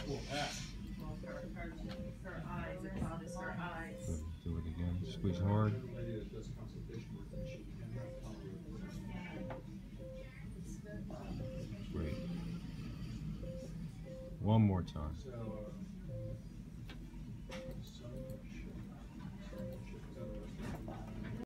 Do it again. Squeeze hard. Great. One more time.